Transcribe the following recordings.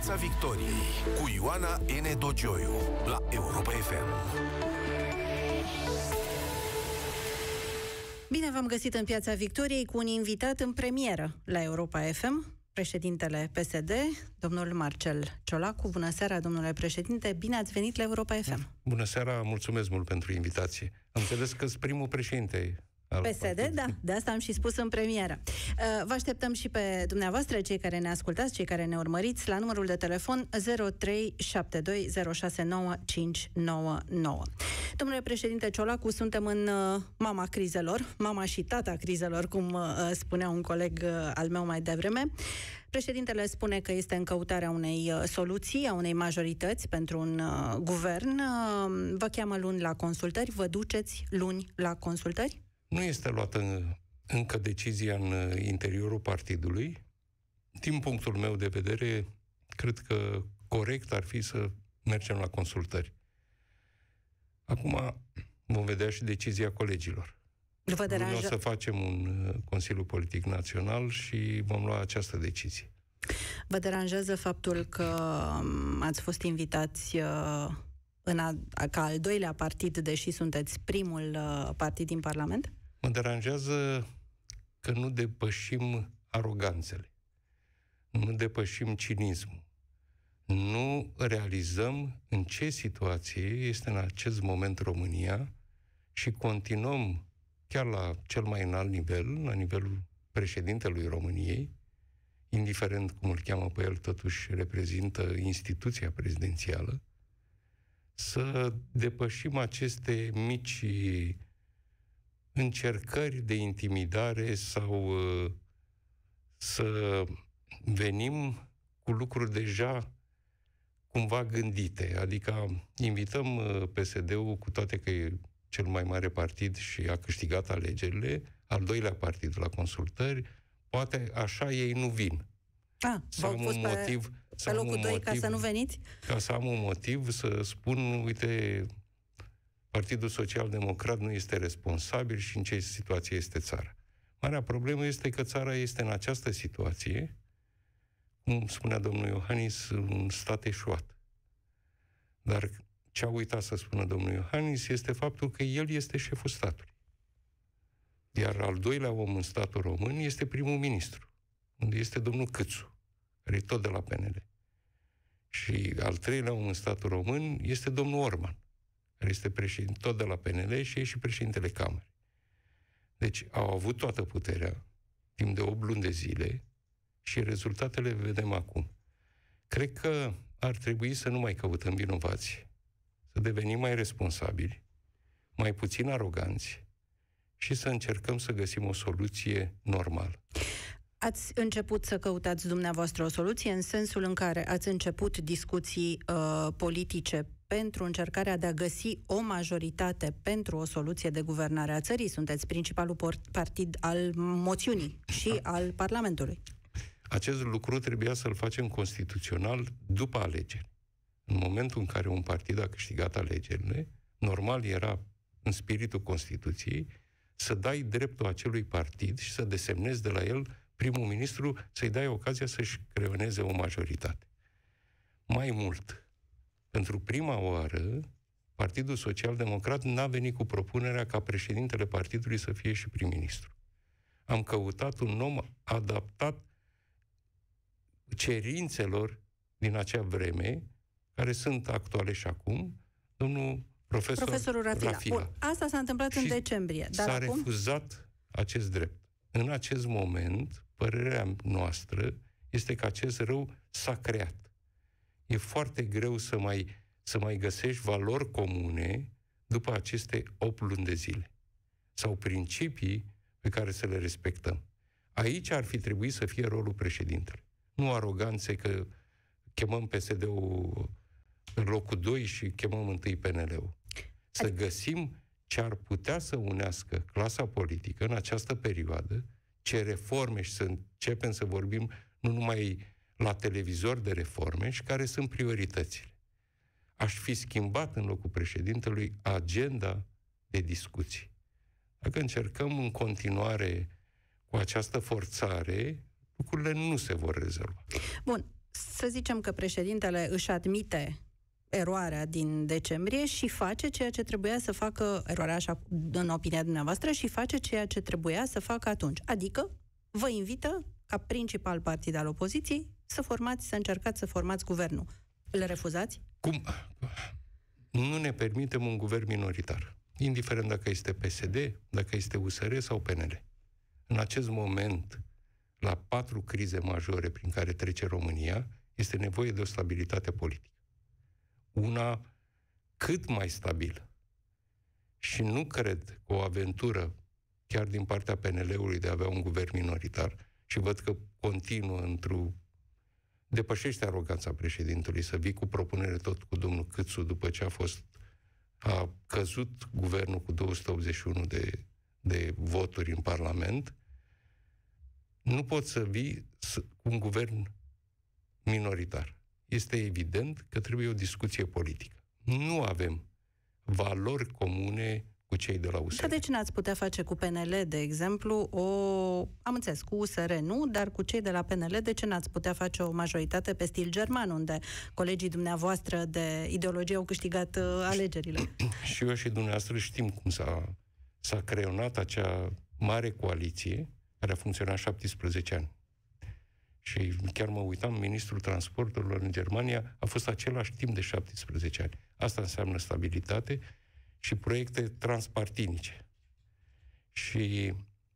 Piața Victoriei cu Ioana N. Dogioiu la Europa FM. Bine v-am găsit în Piața Victoriei cu un invitat în premieră la Europa FM, președintele PSD, domnul Marcel Ciolacu. Bună seara, domnule președinte, bine ați venit la Europa FM. Bună seara, mulțumesc mult pentru invitație. Am înțeles că sunt primul președinte al PSD, partidului. da, de asta am și spus în premieră. Vă așteptăm și pe dumneavoastră, cei care ne ascultați, cei care ne urmăriți, la numărul de telefon 0372069599. Domnule președinte Ciolacu, suntem în mama crizelor, mama și tata crizelor, cum spunea un coleg al meu mai devreme. Președintele spune că este în căutarea unei soluții, a unei majorități pentru un guvern. Vă cheamă luni la consultări, vă duceți luni la consultări? Nu este luată încă decizia în interiorul partidului. Din punctul meu de vedere, cred că corect ar fi să mergem la consultări. Acum vom vedea și decizia colegilor. Noi o să facem un Consiliu Politic Național și vom lua această decizie. Vă deranjează faptul că ați fost invitați ca al doilea partid, deși sunteți primul partid din Parlament? Mă deranjează că nu depășim aroganțele, nu depășim cinismul, nu realizăm în ce situație este în acest moment România și continuăm chiar la cel mai înalt nivel, la nivelul președintelui României, indiferent cum îl cheamă pe el, totuși reprezintă instituția prezidențială, să depășim aceste mici încercări de intimidare sau să venim cu lucruri deja cumva gândite. Adică invităm PSD-ul, cu toate că e cel mai mare partid și a câștigat alegerile, al doilea partid la consultări, poate așa ei nu vin. Să am un motiv, pe locul 2 ca să nu veniți? Ca să am un motiv să spun, uite, Partidul Social-Democrat nu este responsabil și în ce situație este țara. Marea problemă este că țara este în această situație, cum spunea domnul Iohannis, un stat eșuat. Dar ce a uitat să spună domnul Iohannis este faptul că el este șeful statului. Iar al doilea om în statul român este primul ministru, unde este domnul Câțu, care e tot de la PNL. Și al treilea om în statul român este domnul Orban, care este președinte tot de la PNL și e și președintele Camerei. Deci au avut toată puterea timp de 8 luni de zile și rezultatele vedem acum. Cred că ar trebui să nu mai căutăm vinovați, să devenim mai responsabili, mai puțin aroganți și să încercăm să găsim o soluție normală. Ați început să căutați dumneavoastră o soluție în sensul în care ați început discuții politice pentru încercarea de a găsi o majoritate pentru o soluție de guvernare a țării. Sunteți principalul partid al moțiunii și al Parlamentului. Acest lucru trebuia să-l facem constituțional după alegeri. În momentul în care un partid a câștigat alegerile, normal era, în spiritul Constituției, să dai dreptul acelui partid și să desemnezi de la el primul ministru, să-i dai ocazia să-și creioneze o majoritate. Mai mult, pentru prima oară, Partidul Social-Democrat n-a venit cu propunerea ca președintele partidului să fie și prim-ministru. Am căutat un om adaptat cerințelor din acea vreme, care sunt actuale și acum, domnul profesorul Rafila. Bun, asta s-a întâmplat în decembrie. Dar s-a refuzat acest drept. În acest moment, părerea noastră este că acest rău s-a creat. E foarte greu să mai găsești valori comune după aceste 8 luni de zile. Sau principii pe care să le respectăm. Aici ar fi trebuit să fie rolul președintelui. Nu aroganțe că chemăm PSD-ul în locul 2 și chemăm întâi PNL-ul. Să găsim ce ar putea să unească clasa politică în această perioadă, ce reforme, și să începem să vorbim nu numai la televizor de reforme, și care sunt prioritățile. Aș fi schimbat în locul președintelui agenda de discuții. Dacă încercăm în continuare cu această forțare, lucrurile nu se vor rezolva. Bun. să zicem că președintele își admite eroarea din decembrie și face ceea ce trebuia să facă, eroarea așa în opinia dumneavoastră, și face ceea ce trebuia să facă atunci. Adică vă invită, ca principal partid al opoziției, să încercați să formați guvernul. Le refuzați? Cum? Nu ne permitem un guvern minoritar. Indiferent dacă este PSD, dacă este USR sau PNL. În acest moment, la 4 crize majore prin care trece România, este nevoie de o stabilitate politică. Una cât mai stabilă. Și nu cred că o aventură, chiar din partea PNL-ului, de a avea un guvern minoritar, și văd că continuă depășește aroganța președintelui să vii cu propunere tot cu domnul Câțu după ce a căzut guvernul cu 281 de voturi în Parlament. Nu poți să vii cu un guvern minoritar. Este evident că trebuie o discuție politică. Nu avem valori comune cu cei de la USR. Dar de ce n-ați putea face cu PNL, de exemplu, am înțeles, cu USR nu, dar cu cei de la PNL, de ce n-ați putea face o majoritate pe stil german, unde colegii dumneavoastră de ideologie au câștigat alegerile? Și eu și dumneavoastră știm cum s-a creionat acea mare coaliție care a funcționat 17 ani. Și chiar mă uitam, ministrul transporturilor în Germania a fost același timp de 17 ani. Asta înseamnă stabilitate și proiecte transpartinice. Și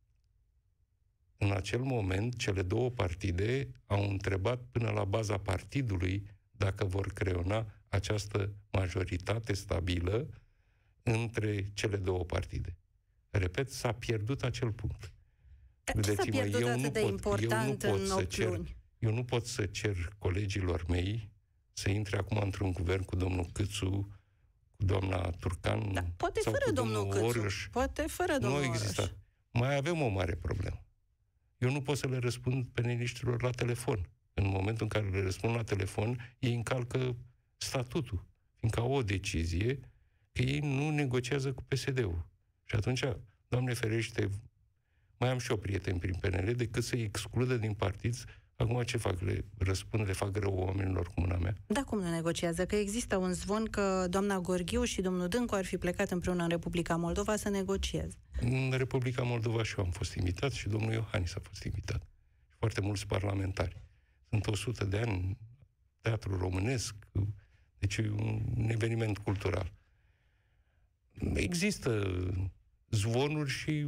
în acel moment, cele două partide au întrebat până la baza partidului dacă vor creona această majoritate stabilă între cele două partide. Repet, s-a pierdut acel punct. Ce s-a pierdut atât de important în 8 luni? Eu nu pot să cer colegilor mei să intre acum într-un guvern cu domnul Câțu, cu doamna Turcan, da, poate sau fără cu domnul Câțu. Orăș. Poate fără domnul Nu există. Mai avem o mare problemă. Eu nu pot să le răspund peneliștilor la telefon. În momentul în care le răspund la telefon, ei încalcă statutul, fiindcă au o decizie că ei nu negociază cu PSD-ul. Și atunci, Doamne ferește, mai am și eu prieteni prin PNL, decât să-i excludă din partid. Acum ce fac? Le răspund, le fac rău oamenilor cu mâna mea? Da, cum nu negociază? Că există un zvon că doamna Gheorghiu și domnul Dâncu ar fi plecat împreună în Republica Moldova să negocieze. În Republica Moldova și eu am fost invitat și domnul Iohannis a fost invitat. Și foarte mulți parlamentari. Sunt 100 de ani teatru românesc, deci un eveniment cultural. Există zvonuri și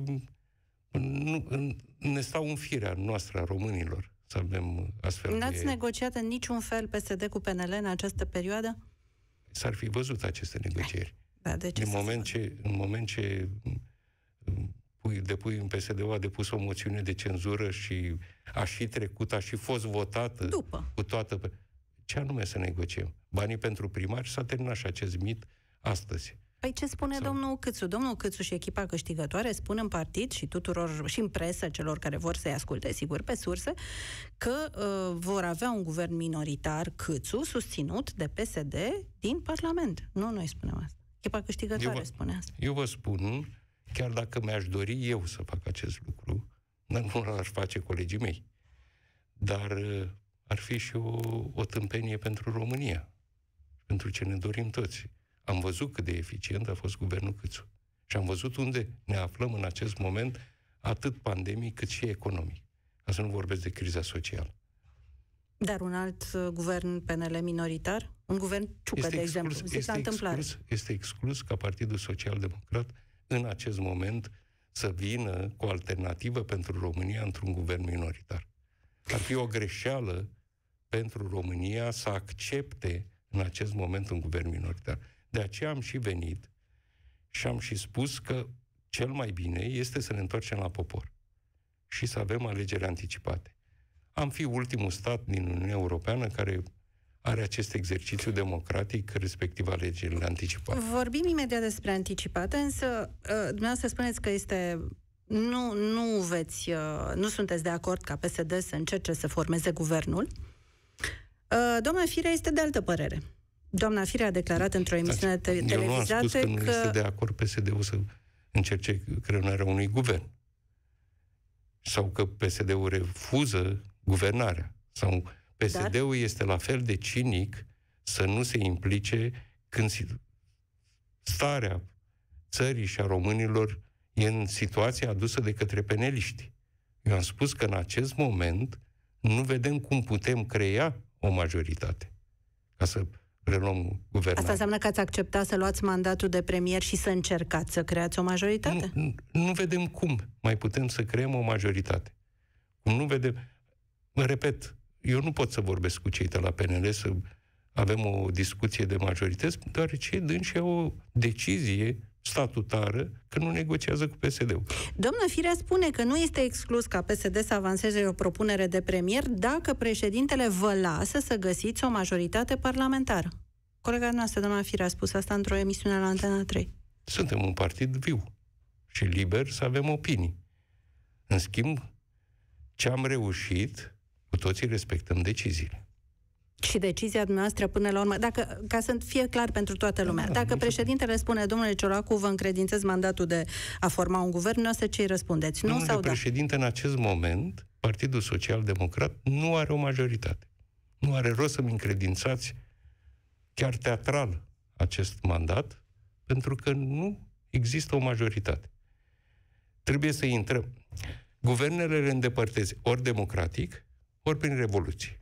ne stau în firea noastră a românilor să avem astfel N-ați negociat în niciun fel PSD cu PNL în această perioadă? S-ar fi văzut aceste negocieri. Da, de ce în moment ce depui în PSD-ul a depus o moțiune de cenzură și a și trecut, a și fost votată cu toată... Ce anume să negociem? Banii pentru primari? S-a terminat și acest mit astăzi. Păi ce spune domnul Câțu? Domnul Câțu și echipa câștigătoare spun în partid și tuturor, și în presă, celor care vor să-i asculte, sigur, pe surse, că vor avea un guvern minoritar, Câțu, susținut de PSD din Parlament. Nu noi spunem asta. Echipa câștigătoare spune asta. Eu vă spun, chiar dacă mi-aș dori eu să fac acest lucru, dar nu l-ar face colegii mei. Dar ar fi și o tâmpenie pentru România. Pentru ce ne dorim toți. Am văzut cât de eficient a fost guvernul Câțu. Și am văzut unde ne aflăm în acest moment, atât pandemic cât și economic. Ca să nu vorbesc de criza socială. Dar un alt guvern PNL minoritar? Un guvern Ciucă, de exemplu. Este exclus ca Partidul Social-Democrat în acest moment să vină cu o alternativă pentru România într-un guvern minoritar. Ar fi o greșeală pentru România să accepte în acest moment un guvern minoritar. De aceea am și venit și am și spus că cel mai bine este să ne întoarcem la popor și să avem alegeri anticipate. Am fi ultimul stat din Uniunea Europeană care are acest exercițiu democratic, respectiv alegerile anticipate. Vorbim imediat despre anticipate, însă dumneavoastră spuneți că nu sunteți de acord ca PSD să încerce să formeze guvernul. Doamna Firea este de altă părere. Doamna Firea a declarat într-o emisiune televizată Eu nu am spus că nu este de acord PSD-ul să încerce creionarea unui guvern. Sau că PSD-ul refuză guvernarea. Sau PSD-ul este la fel de cinic să nu se implice când starea țării și a românilor e în situația adusă de către peneliști. Eu am spus că în acest moment nu vedem cum putem crea o majoritate ca să reluăm guvernarea. Asta înseamnă că ați acceptat să luați mandatul de premier și să încercați să creați o majoritate? Nu vedem cum mai putem să creăm o majoritate. Nu vedem... Mă repet, eu nu pot să vorbesc cu cei de la PNL să avem o discuție de majorități, deoarece dânsi o decizie statutară că nu negociază cu PSD-ul. Domnul Firea spune că nu este exclus ca PSD să avanseze o propunere de premier dacă președintele vă lasă să găsiți o majoritate parlamentară. Colega noastră, doamna Firea, a spus asta într-o emisiune la Antena 3. Suntem un partid viu și liber să avem opinii. În schimb, ce am reușit, cu toții respectăm deciziile. Și decizia dumneavoastră până la urmă, ca să fie clar pentru toată lumea, dacă președintele spune, domnule Ciolacu, vă încredințez mandatul de a forma un guvern, dumneavoastră ce îi răspundeți? Nu sau da? Președinte, în acest moment, Partidul Social-Democrat nu are o majoritate. Nu are rost să-mi încredințați chiar teatral acest mandat, pentru că nu există o majoritate. Trebuie să intrăm. Guvernele le îndepărtezi ori democratic, ori prin revoluție.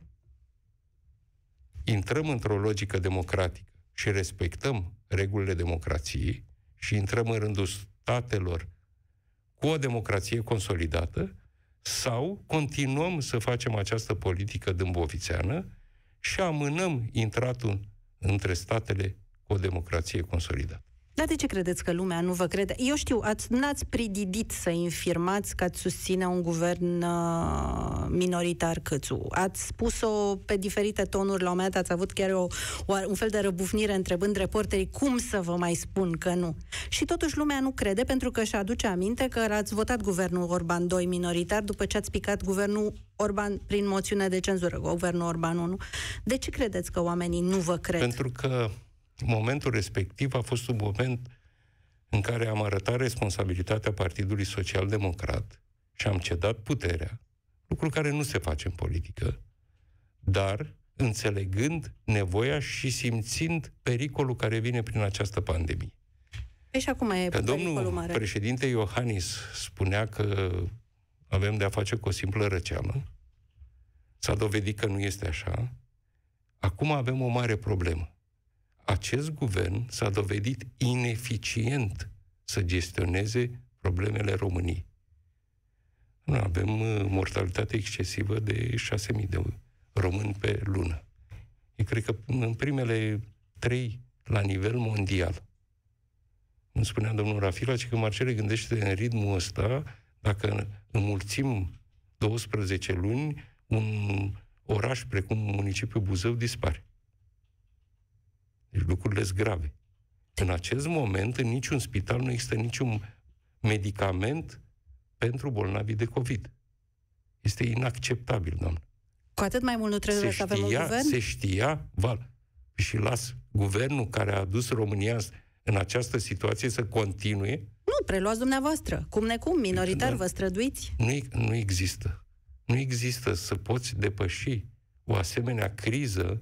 Intrăm într-o logică democratică și respectăm regulile democrației și intrăm în rândul statelor cu o democrație consolidată sau continuăm să facem această politică dâmbovițeană și amânăm intratul între statele cu o democrație consolidată. Dar de ce credeți că lumea nu vă crede? Eu știu, n-ați prididit să infirmați că ați susține un guvern minoritar Câțu. Ați spus-o pe diferite tonuri, la un moment dat ați avut chiar un fel de răbufnire întrebând reporterii cum să vă mai spun că nu. Și totuși lumea nu crede pentru că își aduce aminte că ați votat guvernul Orban 2 minoritar după ce ați picat guvernul Orban prin moțiune de cenzură, guvernul Orban 1. De ce credeți că oamenii nu vă cred? Pentru că momentul respectiv a fost un moment în care am arătat responsabilitatea Partidului Social-Democrat și am cedat puterea, lucru care nu se face în politică, dar înțelegând nevoia și simțind pericolul care vine prin această pandemie. Și acum e domnul mare. Președinte Iohannis spunea că avem de a face cu o simplă răceală. S-a dovedit că nu este așa. Acum avem o mare problemă. Acest guvern s-a dovedit ineficient să gestioneze problemele României. Avem mortalitate excesivă de 6.000 de români pe lună. Eu cred că în primele 3 la nivel mondial. Îmi spunea domnul Rafila că Marcele gândește în ritmul ăsta, dacă înmulțim 12 luni, un oraș precum municipiul Buzău dispare. Deci lucrurile sunt grave. În acest moment, în niciun spital nu există niciun medicament pentru bolnavii de COVID. Este inacceptabil, doamnă. Cu atât mai mult nu trebuie să avem un guvern? Se știa, și las guvernul care a adus România în această situație să continue. Nu, preluați dumneavoastră. Cum necum, minoritar, vă străduiți? Nu există. Nu există să poți depăși o asemenea criză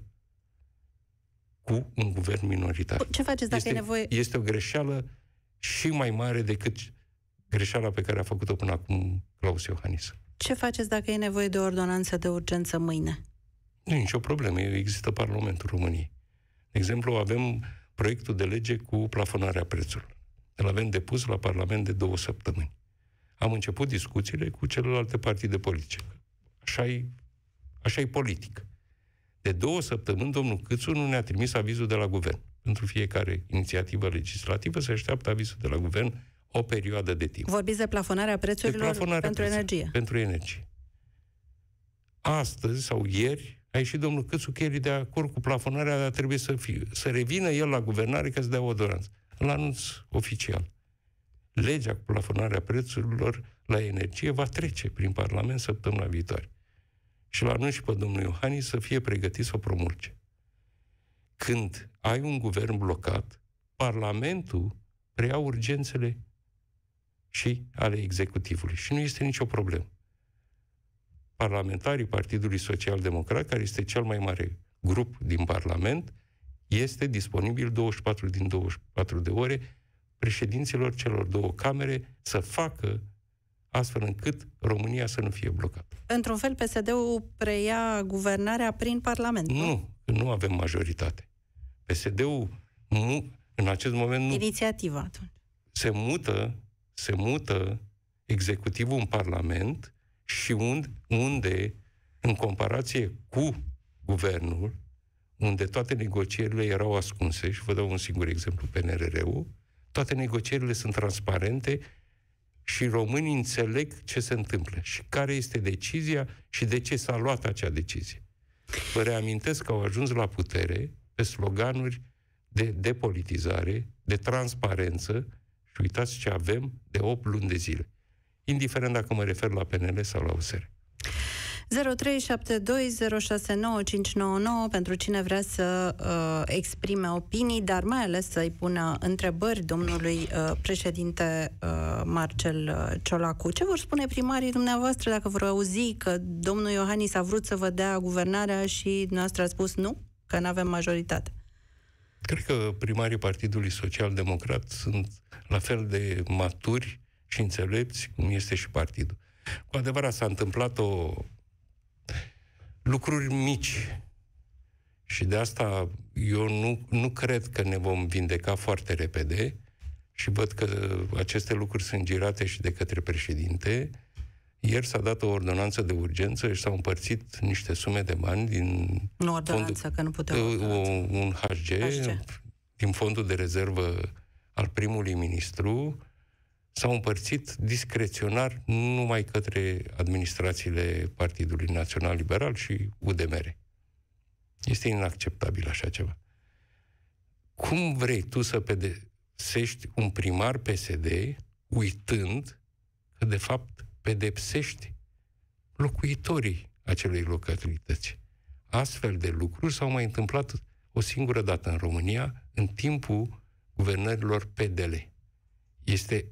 cu un guvern minoritar. Ce faceți dacă e nevoie? Este o greșeală și mai mare decât greșeala pe care a făcut-o până acum Claus Iohannis. Ce faceți dacă e nevoie de o ordonanță de urgență mâine? Nu e nicio problemă. Există Parlamentul României. De exemplu, avem proiectul de lege cu plafonarea prețurilor. Îl avem depus la Parlament de 2 săptămâni. Am început discuțiile cu celelalte partide politice. Așa e politic. De 2 săptămâni, domnul Câțu nu ne-a trimis avizul de la guvern. Pentru fiecare inițiativă legislativă se așteaptă avizul de la guvern o perioadă de timp. Vorbiți de plafonarea prețurilor pentru energie. Pentru energie. Astăzi sau ieri a ieșit domnul Câțu că el e de acord cu plafonarea, dar trebuie să revină el la guvernare ca să dea o ordonanță. Îl anunț oficial. Legea cu plafonarea prețurilor la energie va trece prin Parlament săptămâna viitoare. Și l-a anunț și pe domnul Iohannis să fie pregătit să o promulge. Când ai un guvern blocat, Parlamentul preia urgențele și ale executivului. Și nu este nicio problemă. parlamentarii Partidului Social Democrat, care este cel mai mare grup din Parlament, este disponibil 24 din 24 de ore președinților celor două camere să facă astfel încât România să nu fie blocată. Într-un fel, PSD-ul preia guvernarea prin Parlament, nu? Nu avem majoritate. PSD-ul în acest moment nu... Inițiativa atunci. Se mută executivul în Parlament și unde, în comparație cu guvernul, unde toate negocierile erau ascunse, și vă dau un singur exemplu, PNRR-ul, toate negocierile sunt transparente și românii înțeleg ce se întâmplă și care este decizia și de ce s-a luat acea decizie. Vă reamintesc că au ajuns la putere pe sloganuri de depolitizare, de transparență și uitați ce avem de 8 luni de zile. Indiferent dacă mă refer la PNL sau la USR. 0372069599 pentru cine vrea să exprime opinii, dar mai ales să-i pună întrebări domnului președinte Marcel Ciolacu. Ce vor spune primarii dumneavoastră dacă vor auzi că domnul Iohannis a vrut să vă dea guvernarea și dumneavoastră a spus nu, că nu avem majoritate? Cred că primarii Partidului Social Democrat sunt la fel de maturi și înțelepți cum este și partidul. Cu adevărat s-a întâmplat lucruri mici și de asta eu nu cred că ne vom vindeca foarte repede și văd că aceste lucruri sunt girate și de către președinte. Ieri s-a dat o ordonanță de urgență și s-au împărțit niște sume de bani din... Nu ordonanță, că nu putem... Un HG din fondul de rezervă al primului ministru, s-au împărțit discreționar numai către administrațiile Partidului Național Liberal și UDMR. Este inacceptabil așa ceva. Cum vrei tu să pedepsești un primar PSD uitând că, de fapt, pedepsești locuitorii acelei localități? Astfel de lucruri s-au mai întâmplat o singură dată în România, în timpul guvernărilor PDL. Este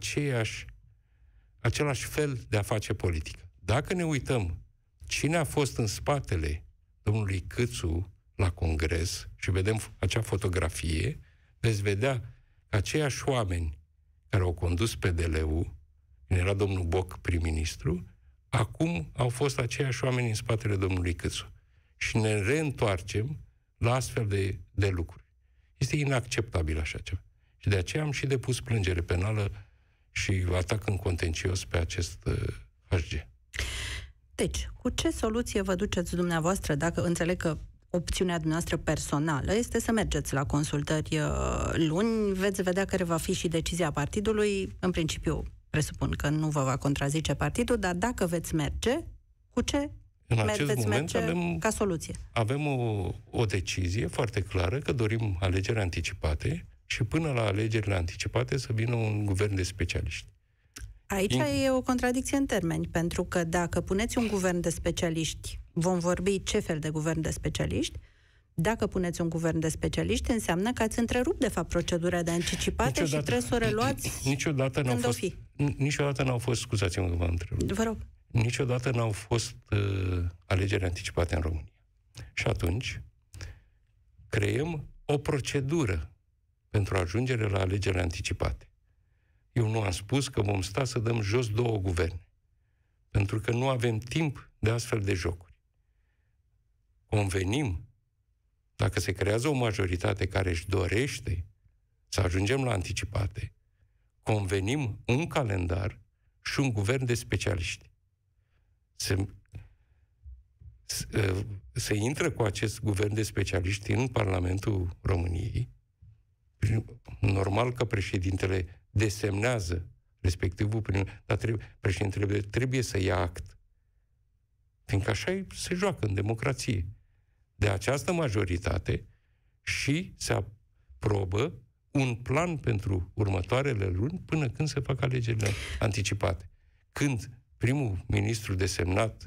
același fel de a face politică. Dacă ne uităm cine a fost în spatele domnului Câțu la Congres și vedem acea fotografie, veți vedea că aceiași oameni care au condus PDL-ul, când era domnul Boc prim-ministru, acum au fost aceiași oameni în spatele domnului Câțu. Și ne reîntoarcem la astfel de lucruri. Este inacceptabil așa ceva. Și de aceea am și depus plângere penală și atac în contencios pe acest HG. Deci, cu ce soluție vă duceți dumneavoastră, dacă înțeleg că opțiunea dumneavoastră personală este să mergeți la consultări luni, veți vedea care va fi și decizia partidului, în principiu presupun că nu vă va contrazice partidul, dar dacă veți merge, cu ce veți merge ca soluție? Avem o decizie foarte clară că dorim alegeri anticipate și până la alegerile anticipate să vină un guvern de specialiști. Aici e o contradicție în termeni, pentru că dacă puneți un guvern de specialiști, vom vorbi ce fel de guvern de specialiști. Dacă puneți un guvern de specialiști, înseamnă că ați întrerupt, de fapt, procedura de anticipate și trebuie să o reluați Niciodată n-au fost, scuzați-mă că vă întreb. Vă rog. Niciodată n-au fost alegeri anticipate în România. Și atunci creăm o procedură pentru ajungere la alegerile anticipate. Eu nu am spus că vom sta să dăm jos 2 guverne, pentru că nu avem timp de astfel de jocuri. Convenim, dacă se creează o majoritate care își dorește să ajungem la anticipate, convenim un calendar și un guvern de specialiști. Se intră cu acest guvern de specialiști în Parlamentul României. Normal că președintele desemnează respectivul dar președintele trebuie să ia act. Fiindcă așa se joacă în democrație. De această majoritate și se aprobă un plan pentru următoarele luni până când se fac alegerile anticipate. Când primul ministru desemnat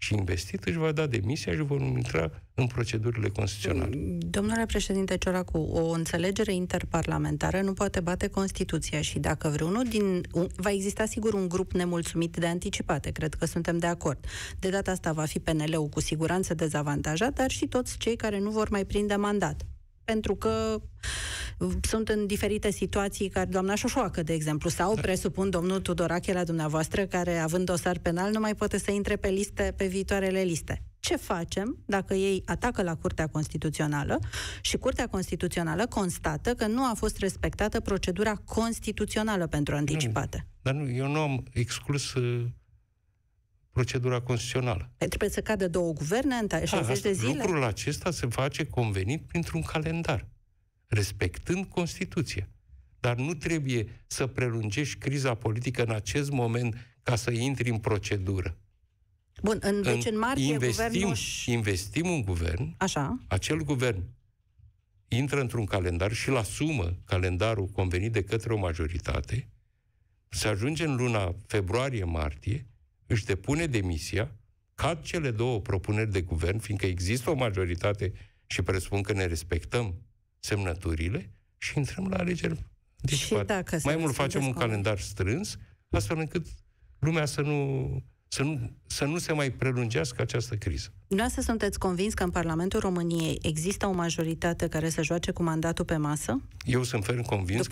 și investit, își va da demisia și vor intra în procedurile constituționale. Domnule președinte Ciolacu, o înțelegere interparlamentară nu poate bate Constituția și dacă vreunul va exista sigur un grup nemulțumit de anticipate, cred că suntem de acord. De data asta va fi PNL-ul cu siguranță dezavantajat, dar și toți cei care nu vor mai prinde mandat. Pentru că sunt în diferite situații, care doamna Șoșoacă, de exemplu, sau presupun domnul Tudorache la dumneavoastră, care, având dosar penal, nu mai poate să intre pe liste, pe viitoarele liste. Ce facem dacă ei atacă la Curtea Constituțională și Curtea Constituțională constată că nu a fost respectată procedura constituțională pentru anticipate? Dar nu, eu nu am exclus procedura constituțională. Trebuie să cadă 2 guverne în 60 de zile? Lucrul acesta se face convenit printr-un calendar, respectând Constituția. Dar nu trebuie să prelungești criza politică în acest moment ca să intri în procedură. Bun, deci în martie guvernul... Investim un guvern, așa. Acel guvern intră într-un calendar și îl asumă calendarul convenit de către o majoritate, se ajunge în luna februarie-martie, își depune demisia, cad cele 2 propuneri de guvern, fiindcă există o majoritate și presupun că ne respectăm semnăturile și intrăm la alegeri. Deci, mai mult facem un calendar strâns, astfel încât lumea să nu se mai prelungească această criză. Dumneavoastră sunteți convins că în Parlamentul României există o majoritate care să joace cu mandatul pe masă? Eu sunt ferm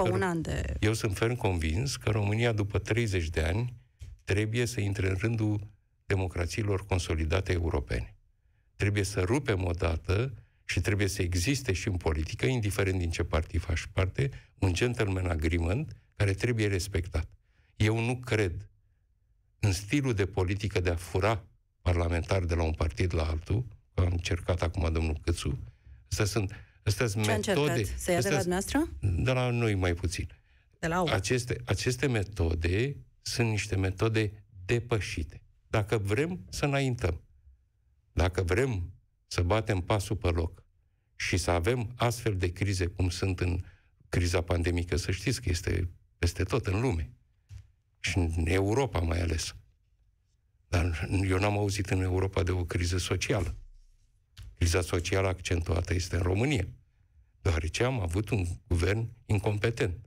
convins că România, după 30 de ani, trebuie să intre în rândul democrațiilor consolidate europene. Trebuie să rupem odată și trebuie să existe și în politică, indiferent din ce partid faci parte, un gentleman agreement care trebuie respectat. Eu nu cred în stilul de politică de a fura parlamentari de la un partid la altul, că am încercat acum domnul Câțu. Astea sunt metode... Să ia de la dumneavoastră? De la noi mai puțin. De la aceste metode sunt niște metode depășite. Dacă vrem să înaintăm, dacă vrem să batem pasul pe loc și să avem astfel de crize cum sunt în criza pandemică, să știți că este peste tot în lume. Și în Europa mai ales. Dar eu n-am auzit în Europa de o criză socială. Criza socială accentuată este în România, deoarece am avut un guvern incompetent.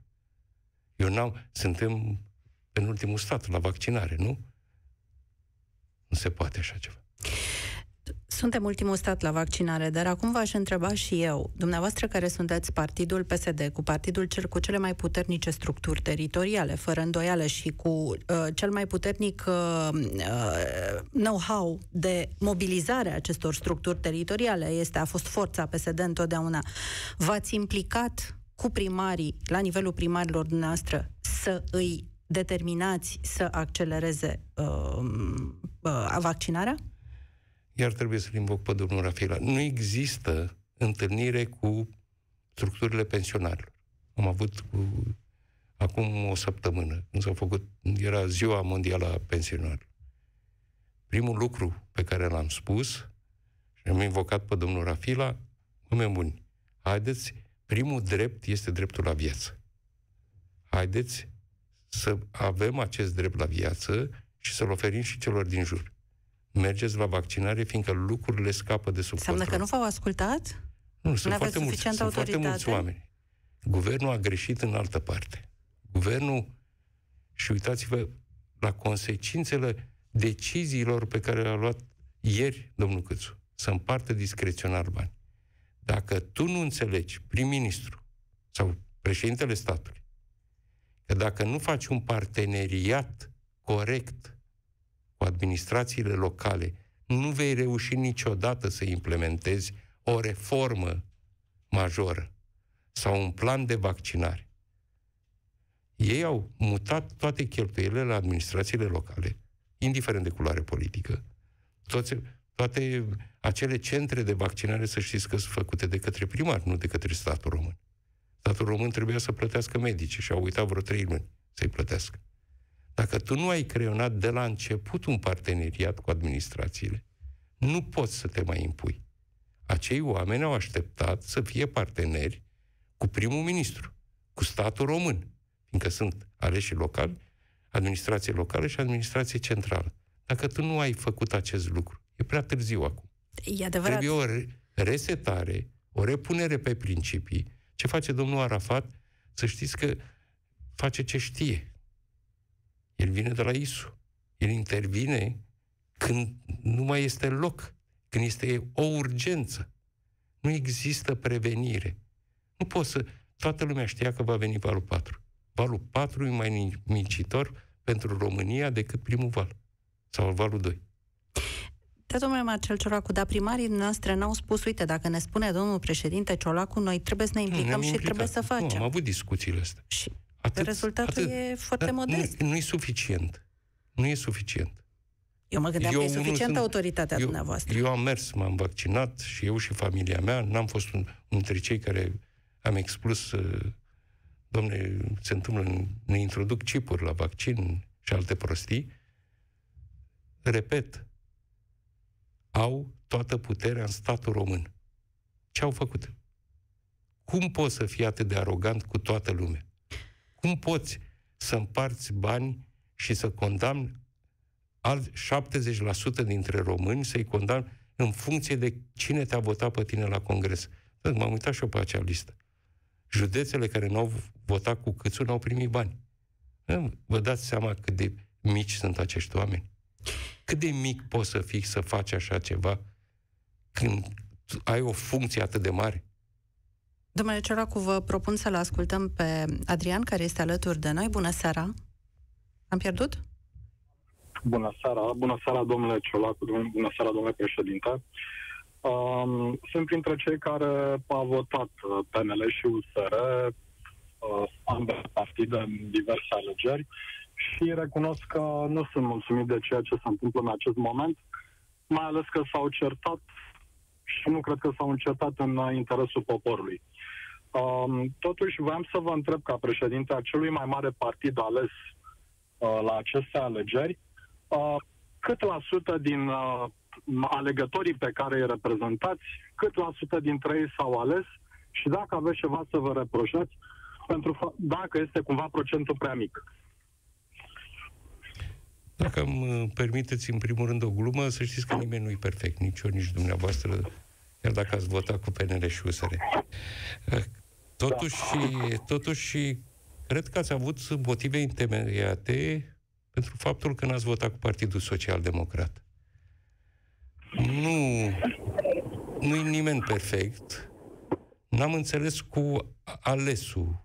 Suntem penultimul stat la vaccinare, nu? Nu se poate așa ceva. Suntem ultimul stat la vaccinare, dar acum v-aș întreba și eu, dumneavoastră care sunteți partidul PSD, cu partidul cu cele mai puternice structuri teritoriale, fără îndoială, și cu cel mai puternic know-how de mobilizare a acestor structuri teritoriale, a fost forța PSD întotdeauna. V-ați implicat cu primarii, la nivelul primarilor dumneavoastră, să îi determinați să accelereze vaccinarea? Iar trebuie să-l invoc pe domnul Rafila. Nu există întâlnire cu structurile pensionarilor. Am avut acum o săptămână, când era Ziua Mondială a Pensionarilor. Primul lucru pe care l-am spus și am invocat pe domnul Rafila, oameni buni, haideți, primul drept este dreptul la viață. Haideți să avem acest drept la viață și să-l oferim și celor din jur. Mergeți la vaccinare, fiindcă lucrurile scapă de sub control. Înseamnă că nu v-au ascultat? Nu, sunt foarte mulți oameni. Guvernul a greșit în altă parte. Și uitați-vă la consecințele deciziilor pe care le-a luat ieri domnul Câțu, să împartă discreționar bani. Dacă tu nu înțelegi, prim-ministru sau președintele statului, că dacă nu faci un parteneriat corect cu administrațiile locale, nu vei reuși niciodată să implementezi o reformă majoră sau un plan de vaccinare. Ei au mutat toate cheltuielile la administrațiile locale, indiferent de culoare politică. Toate acele centre de vaccinare, să știți că sunt făcute de către primar, nu de către statul român. Statul român trebuia să plătească medici și au uitat vreo 3 luni să-i plătească. Dacă tu nu ai creionat de la început un parteneriat cu administrațiile, nu poți să te mai impui. Acei oameni au așteptat să fie parteneri cu primul ministru, cu statul român, fiindcă sunt aleși locali, administrație locală și administrație centrală. Dacă tu nu ai făcut acest lucru, E prea târziu acum. E adevărat. Trebuie o resetare, o repunere pe principii. Ce face domnul Arafat? Să știți că face ce știe. El vine de la ISU. El intervine când nu mai este loc, când este o urgență. Nu există prevenire. Nu poți să... Toată lumea știa că va veni valul 4. Valul 4 e mai nimicitor pentru România decât primul val. Sau valul 2. Da, domnule Marcel Ciolacu, dar primarii noastre n-au spus, uite, dacă ne spune domnul președinte Ciolacu, noi trebuie să ne implicăm și trebuie să facem. Nu, am avut discuțiile astea. Și rezultatul e foarte modest. Nu e suficient. Nu e suficient. Eu mă gândeam că e suficientă autoritatea dumneavoastră. Eu am mers, m-am vaccinat și eu și familia mea. N-am fost dintre cei care am exclus, domne, se întâmplă, ne introduc chipuri la vaccin și alte prostii. Repet, au toată puterea în statul român. Ce au făcut? Cum poți să fii atât de arogant cu toată lumea? Cum poți să împarți bani și să condamni 70% dintre români, să-i condamni în funcție de cine te-a votat pe tine la congres? M-am uitat și eu pe acea listă. Județele care n-au votat cu Câțu n-au primit bani. Vă dați seama cât de mici sunt acești oameni? Cât de mic poți să fii să faci așa ceva când ai o funcție atât de mare? Domnule Ciolacu, vă propun să-l ascultăm pe Adrian, care este alături de noi. Bună seara! Am pierdut? Bună seara, domnule Ciolacu, bună seara, domnule președinte. Sunt printre cei care au votat PNL și USR, ambele partide în diverse alegeri, și recunosc că nu sunt mulțumit de ceea ce se întâmplă în acest moment, mai ales că s-au certat și nu cred că s-au încertat în interesul poporului. Totuși, voiam să vă întreb, ca președinte a celui mai mare partid ales la aceste alegeri, cât la sută din alegătorii pe care îi reprezentați, cât la sută dintre ei s-au ales și dacă aveți ceva să vă reproșați, dacă este cumva procentul prea mic. Dacă îmi permiteți, în primul rând, o glumă, să știți că nimeni nu e perfect, nici eu, nici dumneavoastră, chiar dacă ați votat cu PNL și USR. Totuși, cred că ați avut motive întemeiate pentru faptul că n-ați votat cu Partidul Social Democrat. Nu-i nimeni perfect. N-am înțeles cu alesul.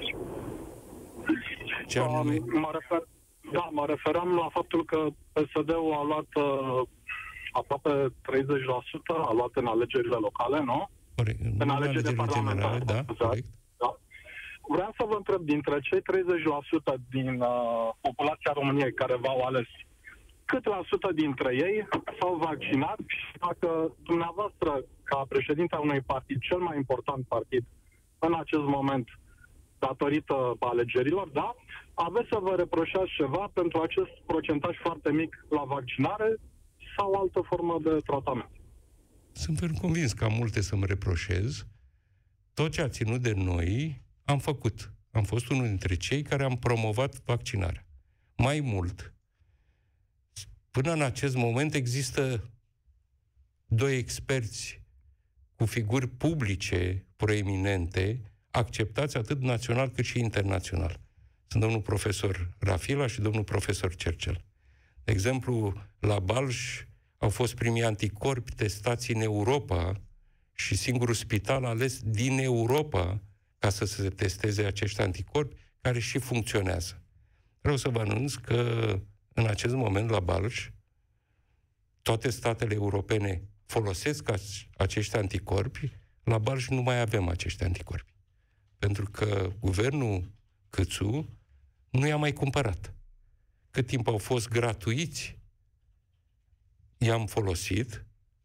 Mă referam la faptul că PSD-ul a luat aproape 30%, a luat în alegerile locale, nu? Corect. În alegerile parlamentare, da, corect. Da. Vreau să vă întreb, dintre cei 30% din populația României care v-au ales, cât la sută dintre ei s-au vaccinat și dacă dumneavoastră, ca președinte a unui partid, cel mai important partid în acest moment, datorită alegerilor, da, aveți să vă reproșați ceva pentru acest procentaj foarte mic la vaccinare sau altă formă de tratament? Sunt convins că am multe să-mi reproșez. Tot ce a ținut de noi am făcut. Am fost unul dintre cei care am promovat vaccinarea. Mai mult, până în acest moment există 2 experți cu figuri publice proeminente, acceptați atât național cât și internațional. Sunt domnul profesor Rafila și domnul profesor Cercel. De exemplu, la Balș au fost primii anticorpi testați în Europa și singurul spital ales din Europa ca să se testeze acești anticorpi, care și funcționează. Vreau să vă anunț că în acest moment la Balș toate statele europene folosesc acești anticorpi, la Balș nu mai avem acești anticorpi. Pentru că guvernul Câțu nu i-a mai cumpărat. Cât timp au fost gratuiți, i-am folosit,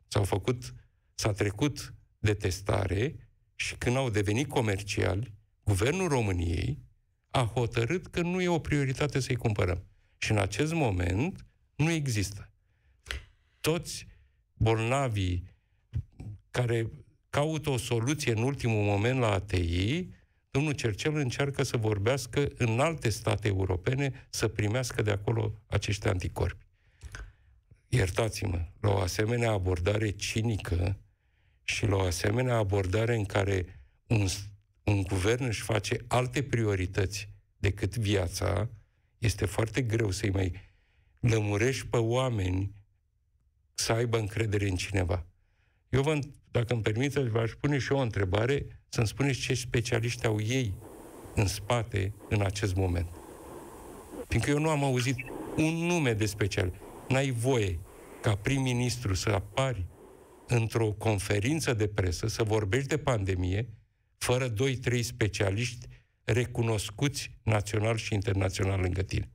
s-a trecut de testare și când au devenit comerciali, guvernul României a hotărât că nu e o prioritate să-i cumpărăm. Și în acest moment nu există. Toți bolnavii care caută o soluție în ultimul moment la ATI, domnul Cercel încearcă să vorbească în alte state europene să primească de acolo acești anticorpi. iertați-mă, la o asemenea abordare cinică și la o asemenea abordare în care un guvern își face alte priorități decât viața, este foarte greu să-i mai lămurești pe oameni să aibă încredere în cineva. Dacă îmi permiteți, v-aș pune și eu o întrebare, să-mi spuneți ce specialiști au ei în spate în acest moment. Fiindcă eu nu am auzit un nume de special. N-ai voie ca prim-ministru să apari într-o conferință de presă, să vorbești de pandemie, fără 2-3 specialiști recunoscuți național și internațional lângă tine.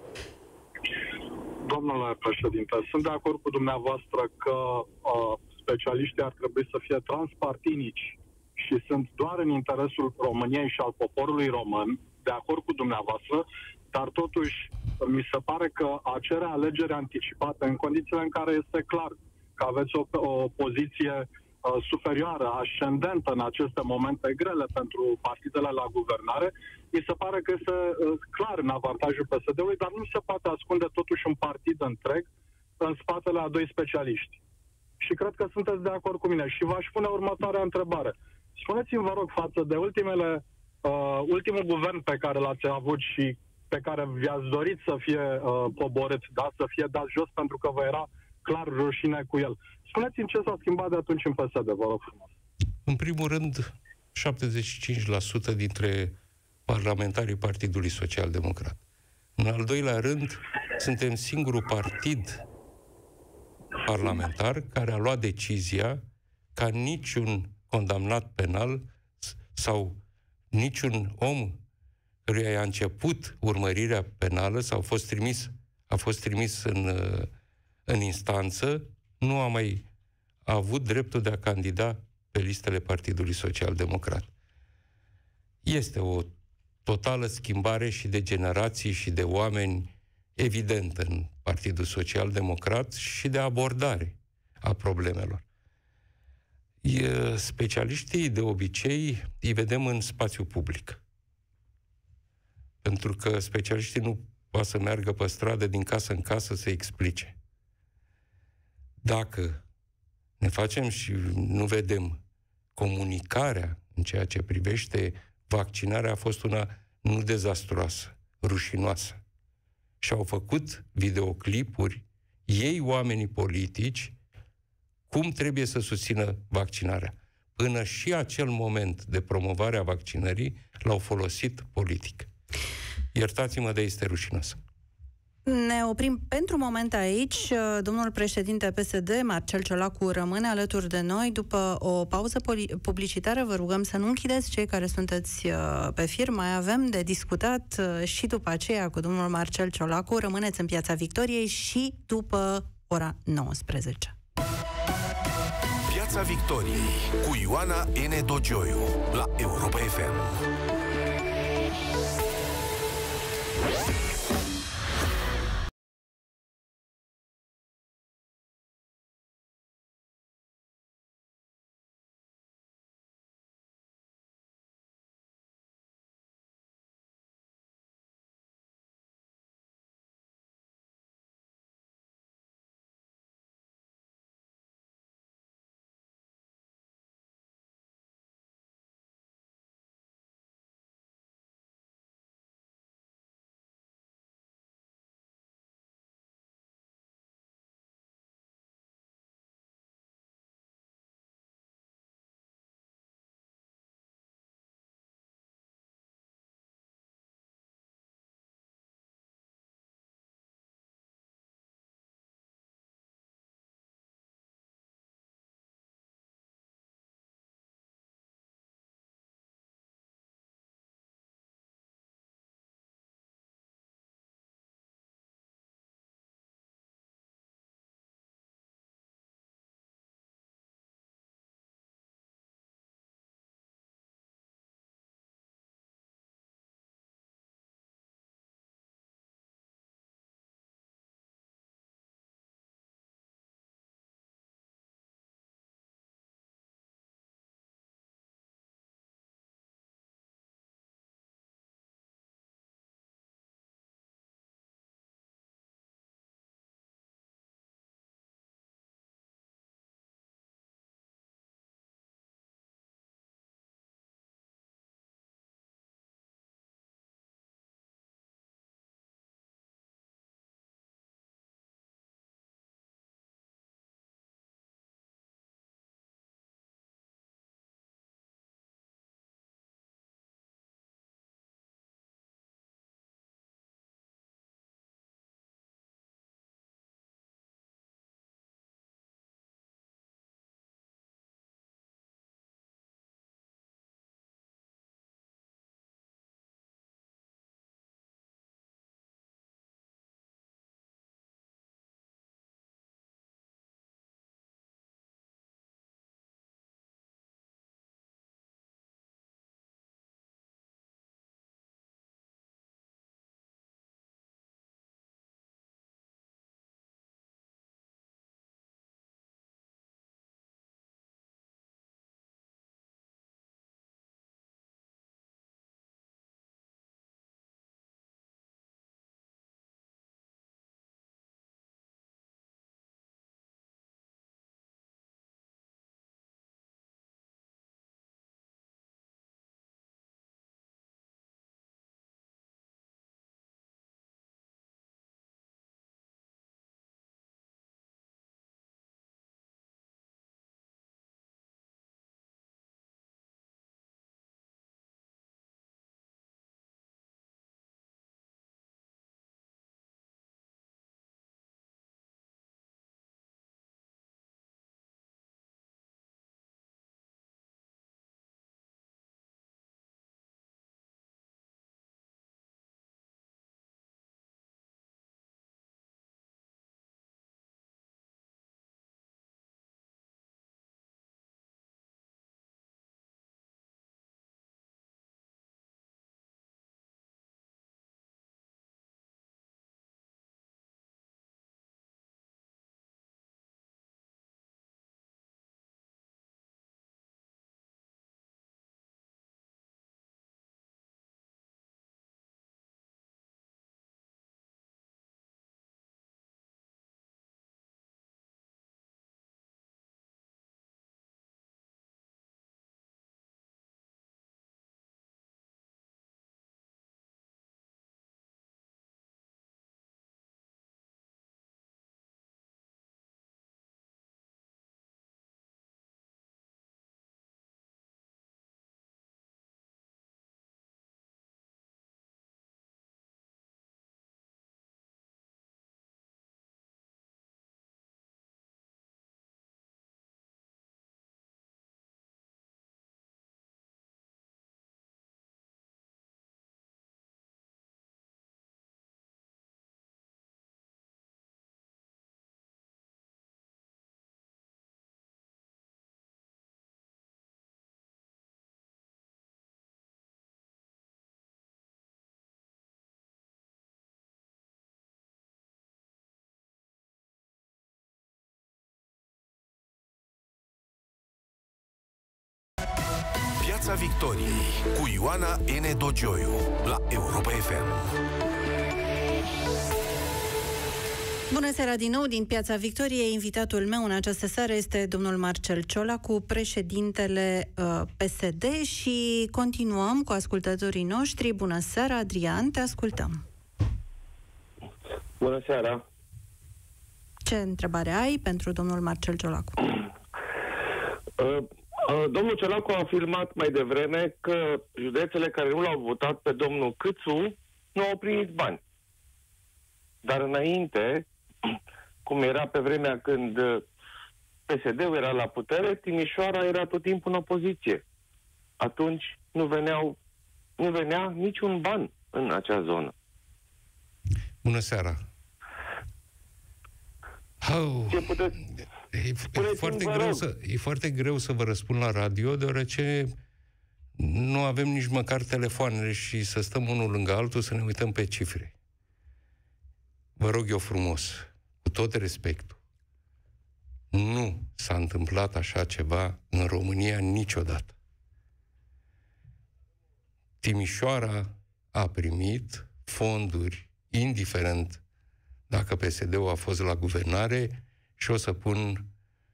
Domnule președinte, sunt de acord cu dumneavoastră că specialiștii ar trebui să fie transpartinici și sunt doar în interesul României și al poporului român, de acord cu dumneavoastră, dar totuși mi se pare că a cere alegeri anticipate în condițiile în care este clar că aveți o poziție superioară, ascendentă în aceste momente grele pentru partidele la guvernare, mi se pare că este clar în avantajul PSD-ului, dar nu se poate ascunde totuși un partid întreg în spatele a 2 specialiști. Și cred că sunteți de acord cu mine. Și v-aș pune următoarea întrebare. Spuneți-mi, vă rog, față de ultimul guvern pe care l-ați avut și pe care vi-ați dorit să fie coborât, da? Să fie dat jos pentru că vă era clar rușine cu el. Spuneți-mi ce s-a schimbat de atunci în PSD, vă rog frumos. În primul rând, 75% dintre parlamentarii Partidului Social Democrat. În al doilea rând, suntem singurul partid parlamentar care a luat decizia ca niciun condamnat penal sau niciun om căruia i-a început urmărirea penală sau a fost trimis în instanță, nu a mai avut dreptul de a candida pe listele Partidului Social Democrat. Este o totală schimbare și de generații și de oameni evidentă în Partidul Social Democrat și de abordare a problemelor. Specialiștii, de obicei, îi vedem în spațiu public. Pentru că specialiștii nu poate să meargă pe stradă din casă în casă să explice. Dacă ne facem și nu vedem comunicarea în ceea ce privește vaccinarea, a fost una nu dezastruoasă, rușinoasă. Și au făcut videoclipuri, ei, oamenii politici, cum trebuie să susțină vaccinarea. Până și acel moment de promovare a vaccinării l-au folosit politic. Iertați-mă, de este rușinos. Ne oprim pentru moment aici. Domnul președinte PSD, Marcel Ciolacu, rămâne alături de noi. După o pauză publicitară, vă rugăm să nu închideți cei care sunteți pe fir. Mai avem de discutat și după aceea cu domnul Marcel Ciolacu. Rămâneți în Piața Victoriei și după ora 19. Piața Victoriei cu Ioana N. Dogioiu la Europa FM. Piața Victoriei cu Ioana N. Dogioiu la Europa FM. Bună seara din nou din Piața Victoriei. Invitatul meu în această seară este domnul Marcel Ciolacu, președintele PSD, și continuăm cu ascultătorii noștri. Bună seara, Adrian, te ascultăm. Bună seara. Ce întrebare ai pentru domnul Marcel Ciolacu? Domnul Ciolacu a afirmat mai devreme că județele care nu l-au votat pe domnul Câțu nu au primit bani. Dar înainte, cum era pe vremea când PSD-ul era la putere, Timișoara era tot timpul în opoziție. Atunci nu venea niciun ban în acea zonă. Bună seara! Ce puteți? E foarte greu să vă răspund la radio, deoarece nu avem nici măcar telefoanele și să stăm unul lângă altul să ne uităm pe cifre. Vă rog eu frumos, cu tot respectul, nu s-a întâmplat așa ceva în România niciodată. Timișoara a primit fonduri, indiferent dacă PSD-ul a fost la guvernare, și o să pun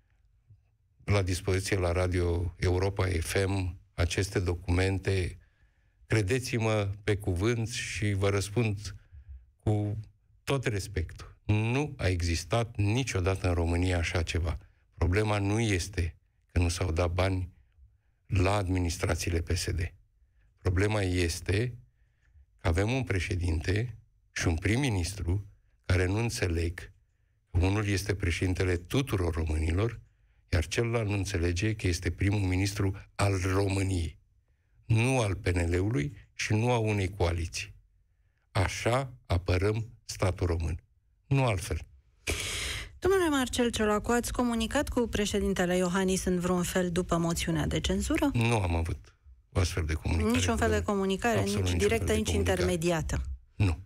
la dispoziție la Radio Europa FM aceste documente. Credeți-mă pe cuvânt și vă răspund cu tot respectul. Nu a existat niciodată în România așa ceva. Problema nu este că nu s-au dat bani la administrațiile PSD. Problema este că avem un președinte și un prim-ministru care nu înțeleg că unul este președintele tuturor românilor, iar celălalt nu înțelege că este primul ministru al României, nu al PNL-ului și nu a unei coaliții. Așa apărăm statul român, nu altfel. Domnule Marcel Ciolacu, ați comunicat cu președintele Iohannis în vreun fel după moțiunea de cenzură? Nu am avut o astfel de comunicare. Niciun fel de comunicare, nici directă, nici intermediată? Nu.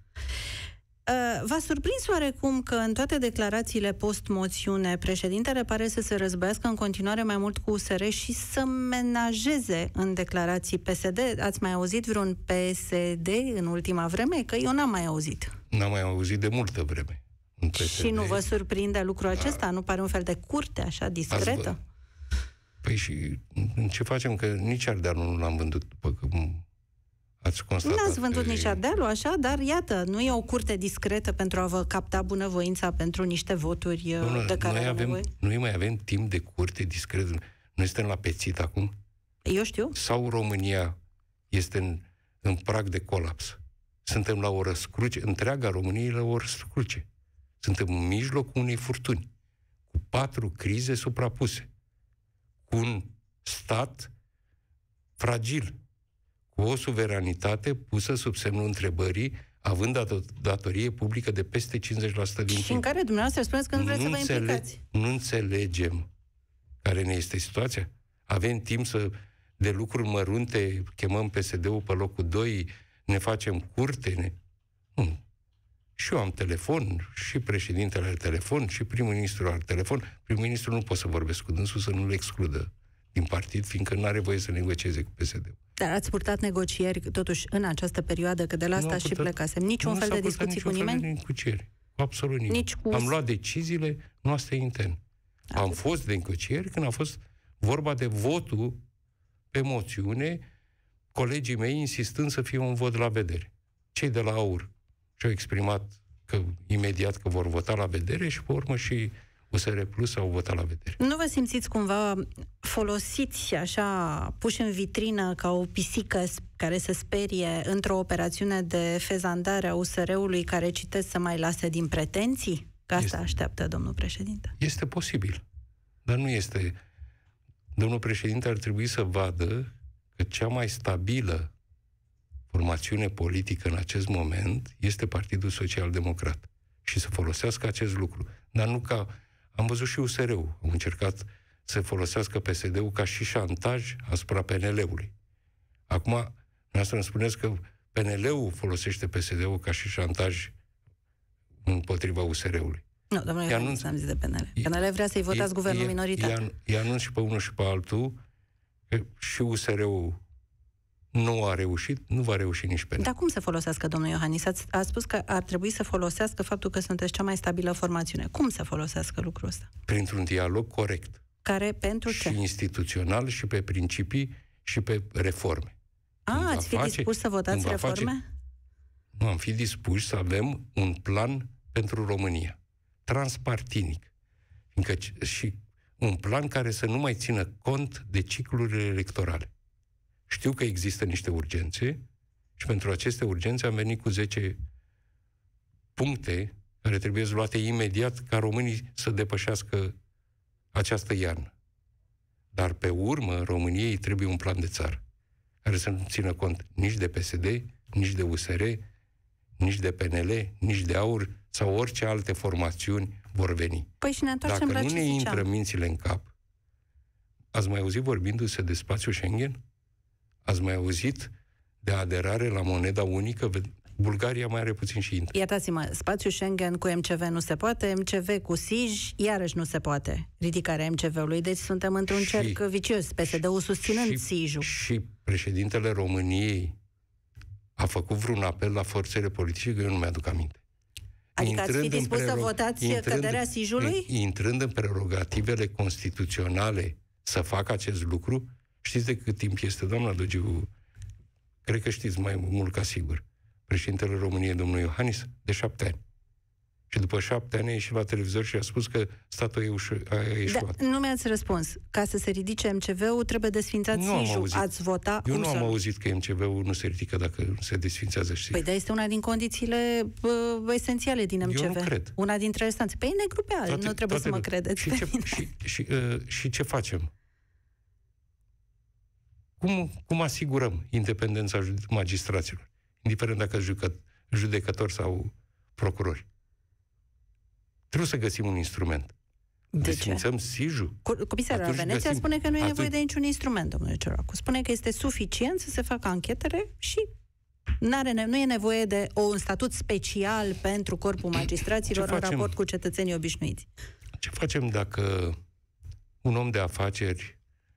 V-a surprins oarecum că în toate declarațiile post-moțiune președintele pare să se războiască în continuare mai mult cu USR și să menajeze în declarații PSD? Ați mai auzit vreun PSD în ultima vreme? Că eu n-am mai auzit. N-am mai auzit de multă vreme. Și nu vă surprinde lucrul acesta? Nu pare un fel de curte așa discretă? Păi și ce facem? Că nici Ardealul nu l-am vândut, după cum ați constatat. Nu ați vândut nici Ardealul, așa, dar iată, nu e o curte discretă pentru a vă capta bunăvoința pentru niște voturi de care avem nevoie? Noi mai avem timp de curte discretă. Noi suntem la pețit acum? Eu știu. Sau România este în prag de colaps? Suntem la o răscruce, întreaga Românie e la o răscruce. Suntem în mijlocul unei furtuni, cu 4 crize suprapuse, cu un stat fragil, cu o suveranitate pusă sub semnul întrebării, având datorie publică de peste 50% din timp. Și în care dumneavoastră spuneți că nu vreți să vă implicați. Nu înțelegem care ne este situația. Avem timp de lucruri mărunte, chemăm PSD-ul pe locul 2, ne facem curte. Nu. Și eu am telefon, și președintele are telefon, și prim-ministrul are telefon. Prim-ministrul nu pot să vorbesc cu dânsul să nu-l excludă din partid, fiindcă nu are voie să negocieze cu PSD-ul. Dar ați purtat negocieri, totuși, în această perioadă, că de la asta și plecasem. Niciun fel de discuții cu nimeni? Nu s-a negocieri. Absolut nimic. Am luat deciziile noastre interne. Am fost de negocieri când a fost vorba de votul pe moțiune, colegii mei insistând să fie un vot la vedere. Cei de la AUR și-au exprimat imediat că vor vota la vedere și pe urmă și USR Plus au votat la vedere. Nu vă simțiți cumva folosiți așa, puși în vitrină ca o pisică care se sperie într-o operațiune de fezandare a USR-ului care, citesc, să mai lase din pretenții? Că asta așteaptă domnul președinte. Este posibil, dar nu este. Domnul președinte ar trebui să vadă că cea mai stabilă formațiune politică în acest moment este Partidul Social-Democrat și să folosească acest lucru. Dar nu ca... Am văzut și USR-ul. Am încercat să folosească PSD-ul ca și șantaj asupra PNL-ului. Acum, dumneavoastră îmi spuneți că PNL-ul folosește PSD-ul ca și șantaj împotriva USR-ului. Nu, domnule, eu n-am zis de PNL. PNL vrea să-i votați guvernul minoritar. I-anunț și pe unul și pe altul că și USR-ul nu a reușit, nu va reuși nici PNL. Dar cum să folosească, domnul Iohannis? A spus că ar trebui să folosească faptul că sunteți cea mai stabilă formațiune. Cum să folosească lucrul ăsta? Printr-un dialog corect. Care pentru ce? Și instituțional, și pe principii, și pe reforme. Ați fi dispuși să votați reforme? Nu, am fi dispuși să avem un plan pentru România. Transpartinic. Și un plan care să nu mai țină cont de ciclurile electorale. Știu că există niște urgențe și pentru aceste urgențe am venit cu 10 puncte care trebuie luate imediat ca românii să depășească această iarnă. Dar pe urmă, României trebuie un plan de țară care să nu țină cont nici de PSD, nici de USR, nici de PNL, nici de AUR sau orice alte formațiuni vor veni. Păi și ne întoarcem la ce Dacă nu ne intră mințile în cap, ați mai auzit vorbindu-se de spațiul Schengen? Ați mai auzit de aderare la moneda unică? Bulgaria mai are puțin și intră. Iertați-mă, spațiul Schengen cu MCV nu se poate, MCV cu SIJ iarăși nu se poate. Ridicarea MCV-ului, deci suntem într-un cerc vicios, PSD-ul susținând SIJ-ul. Și președintele României a făcut vreun apel la forțele politice, că eu nu mi-aduc aminte. Adică ați fi dispus să votați căderea SIJ-ului? Intrând în prerogativele constituționale să facă acest lucru, știți de cât timp este, doamna Dogiu? Cred că știți mai mult ca sigur. Președintele României, domnul Iohannis, de 7 ani. Și după 7 ani a ieșit la televizor și a spus că statul a ieșuat. Da, nu mi-ați răspuns. Ca să se ridice MCV-ul, trebuie desfințat SIJ-ul. Ați vota? Eu nu am auzit că MCV-ul nu se ridică dacă nu se desfințează SIJ-ul. Păi, dar este una din condițiile esențiale din MCV. Eu nu cred. Una dintre restanțe. Păi e negru pe alb, nu trebuie să mă credeți. Și ce facem? Cum asigurăm independența magistraților? Indiferent dacă judecători sau procurori. Trebuie să găsim un instrument. Desfințăm SIJ-ul. Comisia la Veneția spune că nu e nevoie de niciun instrument, domnule Ciolacu. Spune că este suficient să se facă anchetele și nu e nevoie de un statut special pentru corpul magistraților în raport cu cetățenii obișnuiți. Ce facem dacă un om de afaceri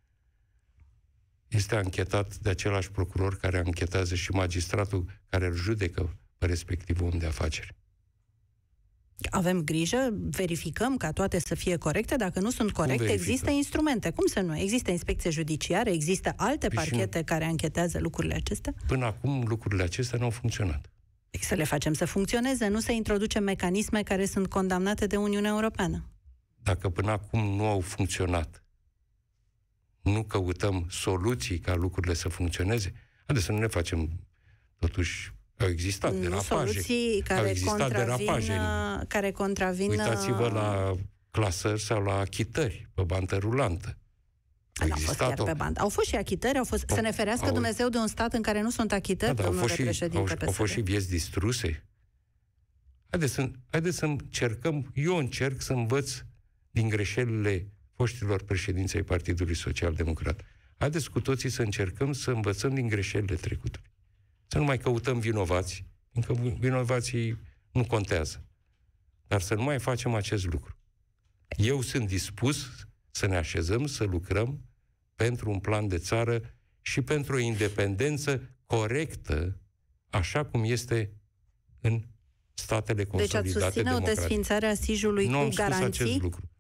este anchetat de același procuror care anchetează și magistratul care îl judecă pe respectivul om de afaceri? Avem grijă, verificăm ca toate să fie corecte. Dacă nu sunt corecte, există instrumente. Cum să nu? Există inspecție judiciară, există alte parchete care anchetează lucrurile acestea? Până acum lucrurile acestea nu au funcționat. Să le facem să funcționeze, nu să introducem mecanisme care sunt condamnate de Uniunea Europeană. Dacă până acum nu au funcționat, nu căutăm soluții ca lucrurile să funcționeze, haideți să nu ne facem, totuși, au existat derapaje. Soluții care contravin... Uitați-vă la clasări sau la achitări pe bandă rulantă. Au fost chiar pe bandă. Au fost și achitări, să ne ferească Dumnezeu de un stat în care nu sunt achitări, domnule președinte PSD. Au fost și vieți distruse. Haideți să încercăm, eu încerc să învăț din greșelile foștilor președinți ai Partidului Social-Democrat. Haideți cu toții să încercăm să învățăm din greșelile trecutului. Să nu mai căutăm vinovați, fiindcă vinovații nu contează. Dar să nu mai facem acest lucru. Eu sunt dispus să ne așezăm, să lucrăm pentru un plan de țară și pentru o independență corectă, așa cum este în statele consolidate democratice. Deci ați susține o desfințare a SIJ-ului cu garanții?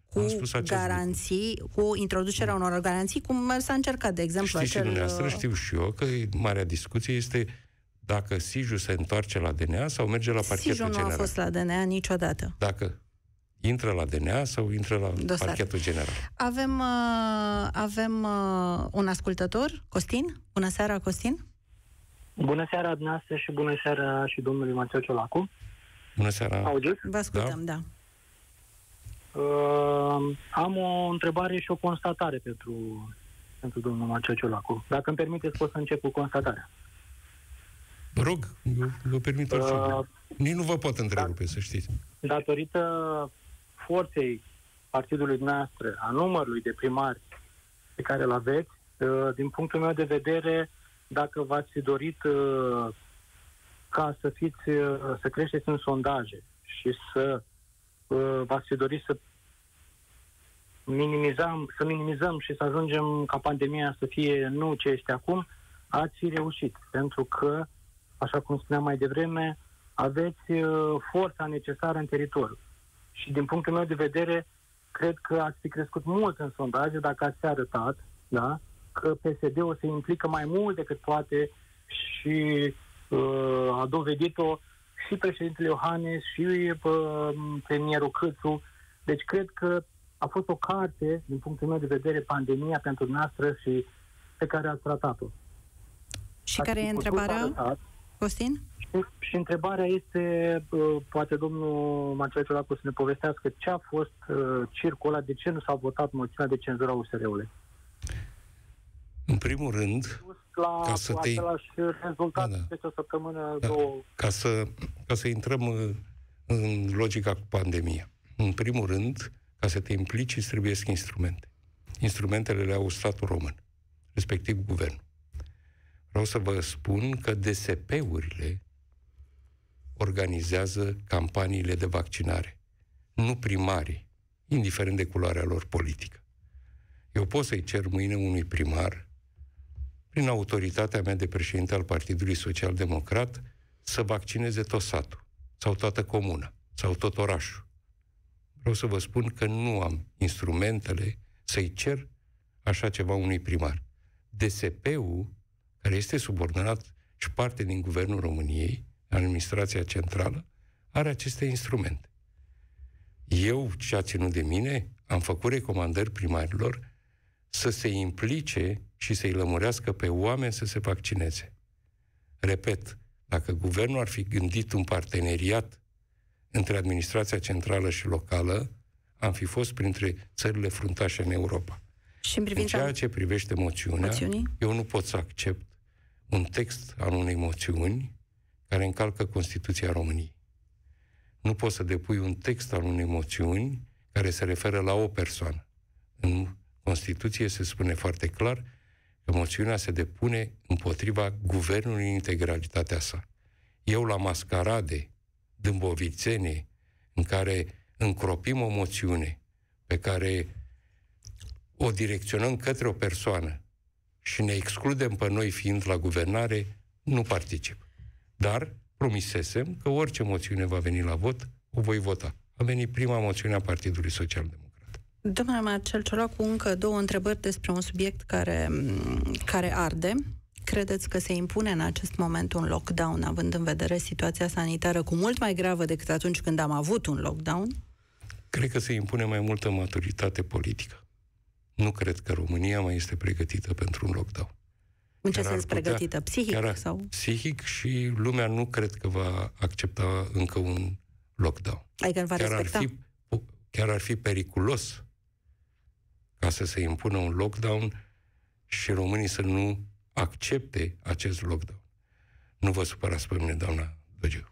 Cu introducerea unor garanții, cum s-a încercat, de exemplu, știu și eu că marea discuție este dacă SIJ-ul se întoarce la DNA sau merge la parchetul general. SIJ-ul nu a fost la DNA niciodată. Dacă intră la DNA sau intră la parchetul general. Avem un ascultător, Costin. Bună seara, Costin. Bună seara dumneavoastră și bună seara și domnului Marcel Ciolacu. Bună seara. Auziți? Vă ascultăm, da. Am o întrebare și o constatare pentru domnul Marcel Ciolacu. Dacă îmi permiteți, pot să încep cu constatarea. Vă rog, vă permit orice. Nici nu vă pot întrerupe, să știți. Datorită forței partidului dumneavoastră, a numărului de primari pe care îl aveți, din punctul meu de vedere, dacă v-ați fi dorit ca să creșteți în sondaje și să v-ați fi dorit să minimizăm și să ajungem ca pandemia să fie nu ce este acum, ați reușit, pentru că, așa cum spuneam mai devreme, aveți forța necesară în teritoriu. Și din punctul meu de vedere, cred că ați fi crescut mult în sondaje dacă ați arătat, da, că PSD-ul se implică mai mult decât poate și a dovedit-o și președintele Iohannis și premierul Câțu. Deci cred că a fost o carte, din punctul meu de vedere, pandemia pentru noastră și pe care ați tratat-o. Și care e întrebarea, Costin? Și întrebarea este, poate domnul Marcel Ciolacu să ne povestească ce a fost circul ăla, de ce nu s-a votat moțiunea de cenzură a USR-ului. În primul rând, ca să te... rezultat peste o săptămână, două... Ca să intrăm în logica cu pandemia. În primul rând, ca să te implici, îți trebuie instrumente. Instrumentele le au statul român, respectiv guvernul. Vreau să vă spun că DSP-urile organizează campaniile de vaccinare, nu primarii, indiferent de culoarea lor politică. Eu pot să-i cer mâine unui primar, prin autoritatea mea de președinte al Partidului Social Democrat, să vaccineze tot satul, sau toată comuna, sau tot orașul. Vreau să vă spun că nu am instrumentele să-i cer așa ceva unui primar. DSP-ul, care este subordonat și parte din Guvernul României, administrația centrală, are aceste instrumente. Eu, ce a ținut de mine, am făcut recomandări primarilor să se implice și să-i lămurească pe oameni să se vaccineze. Repet, dacă guvernul ar fi gândit un parteneriat între administrația centrală și locală, am fi fost printre țările fruntașe în Europa. Și în ceea ce privește moțiunii, eu nu pot să accept un text al unei moțiuni care încalcă Constituția României. Nu poți să depui un text al unei moțiuni care se referă la o persoană. În Constituție se spune foarte clar că moțiunea se depune împotriva guvernului în integralitatea sa. Eu, la mascarade dâmbovițene, în care încropim o moțiune pe care o direcționăm către o persoană și ne excludem pe noi fiind la guvernare, nu particip. Dar promisesem că orice moțiune va veni la vot, o voi vota. A venit prima moțiune a Partidului Social Democrat. Domnule Marcel Ciolacu, încă două întrebări despre un subiect care arde. Credeți că se impune în acest moment un lockdown, având în vedere situația sanitară cu mult mai gravă decât atunci când am avut un lockdown? Cred că se impune mai multă maturitate politică. Nu cred că România mai este pregătită pentru un lockdown. În ce sens pregătită? Psihic? Sau? Psihic, și lumea nu cred că va accepta încă un lockdown. Adică nu va respecta? Chiar ar fi periculos ca să se impună un lockdown și românii să nu accepte acest lockdown. Nu vă supărați pe mine, doamna Dăgiu.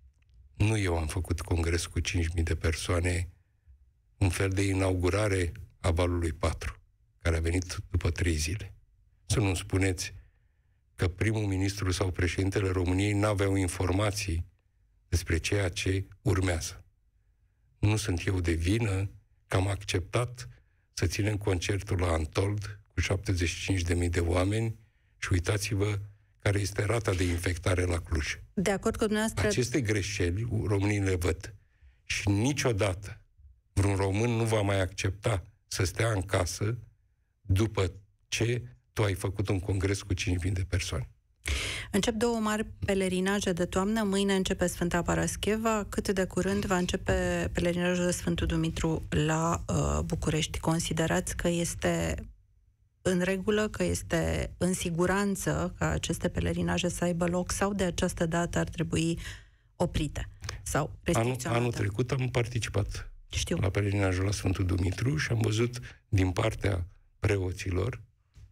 Nu eu am făcut congres cu 5.000 de persoane, un fel de inaugurare a valului 4, care a venit după 3 zile. Să nu spuneți că primul ministru sau președintele României n-aveau informații despre ceea ce urmează. Nu sunt eu de vină că am acceptat să ținem concertul la Antold cu 75.000 de oameni și uitați-vă care este rata de infectare la Cluj. De acord cu dumneavoastră... Aceste greșeli românii le văd. Și niciodată vreun român nu va mai accepta să stea în casă după ce tu ai făcut un congres cu 5.000 de persoane. Încep 2 mari pelerinaje de toamnă. Mâine începe Sfânta Parascheva. Cât de curând va începe pelerinajul de Sfântul Dumitru la București. Considerați că este în regulă, că este în siguranță ca aceste pelerinaje să aibă loc, sau de această dată ar trebui oprite sau restricționate? Anul trecut am participat la pelerinajul la Sfântul Dumitru și am văzut din partea preoților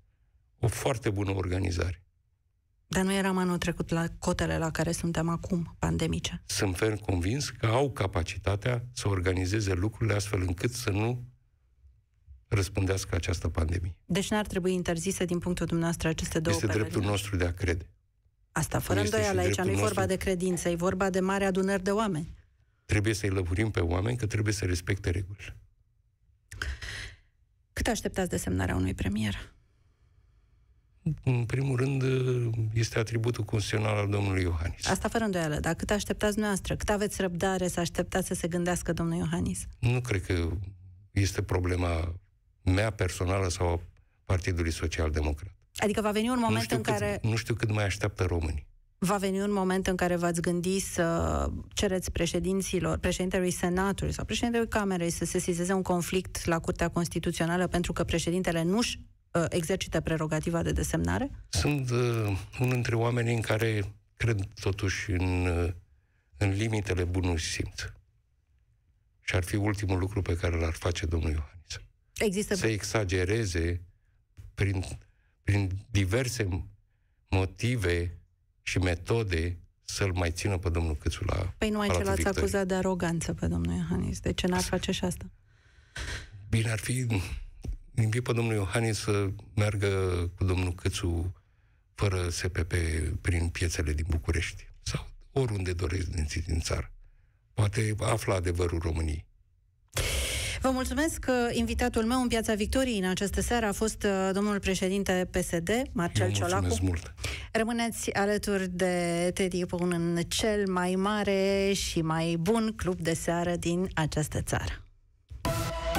o foarte bună organizare. Dar nu eram anul trecut la cotele la care suntem acum, pandemice. Sunt ferm convins că au capacitatea să organizeze lucrurile astfel încât să nu răspundească această pandemie. Deci n-ar trebui interzise din punctul dumneavoastră aceste două pelerinare? Este dreptul nostru de a crede. Asta fără îndoială, aici nu e vorba de credință, e vorba de mari adunări de oameni. Trebuie să-i lămurim pe oameni că trebuie să respecte regulile. Cât așteptați de semnarea unui premier? În primul rând, este atributul constituțional al domnului Iohannis. Asta fără îndoială, dar cât așteptați dumneavoastră? Cât aveți răbdare să așteptați să se gândească domnul Iohannis? Nu cred că este problema mea personală sau a Partidului Social Democrat. Adică va veni un moment în care... Nu știu cât mai așteaptă românii. Va veni un moment în care v-ați gândi să cereți președintelui Senatului sau președintelui Camerei să sesizeze un conflict la Curtea Constituțională pentru că președintele nu-și exercită prerogativa de desemnare? Sunt unul dintre oamenii în care cred totuși în limitele bunului simț. Și ar fi ultimul lucru pe care l-ar face domnul Iohannis. Să exagereze prin diverse motive și metode să-l mai țină pe domnul Câțu la Păi numai ce l-ați acuzat de aroganță pe domnul Iohannis. De ce n-ar face și asta? Bine, ar fi invit pe domnul Iohannis să meargă cu domnul Câțu fără SPP prin piețele din București sau oriunde doresc din țară. Poate află adevărul României. Vă mulțumesc că invitatul meu în Piața Victoriei în această seară a fost domnul președinte PSD, Marcel Ciolacu. Mulțumesc mult! Rămâneți alături de Teddy Păun în cel mai mare și mai bun club de seară din această țară.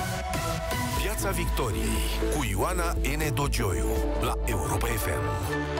Piața Victoriei cu Ioana N. Dogioiu la Europa FM.